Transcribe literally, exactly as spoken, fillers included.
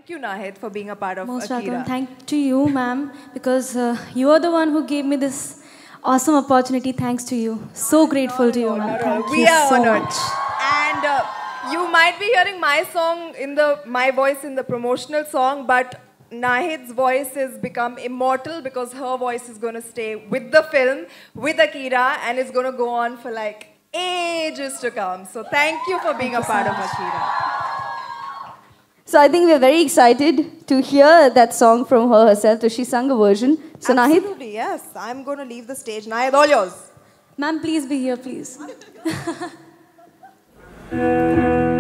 Thank you, Nahid, for being a part of Most Akira. welcome. Thank to you, ma'am, because uh, you are the one who gave me this awesome opportunity. Thanks to you. So grateful to you, ma'am. Thank We you are so honored. much. And uh, you might be hearing my song in the my voice in the promotional song, but Nahid's voice has become immortal because her voice is going to stay with the film, with Akira, and it's going to go on for like ages to come. So thank you for being Thank a you part so of much. Akira. So I think we're very excited to hear that song from her herself. So she sung a version. So Nahid, Absolutely, yes. I'm going to leave the stage. Nahid, all yours. Ma'am, please be here, please.